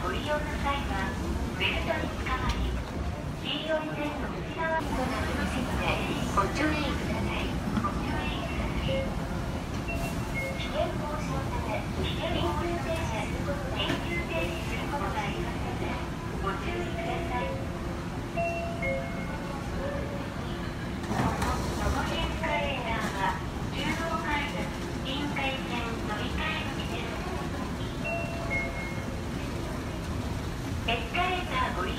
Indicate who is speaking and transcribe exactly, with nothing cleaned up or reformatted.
Speaker 1: ご利用の際はベルトにつかまり、黄色い線の内側にとなりますのでご注意ください。ご注意ください。危険防止のため、危険防止停車、緊急停止することがありますのでご注意ください。そのエスカレーターはじゅうごかいだつ臨海線乗り換え口です。エスカレーターご利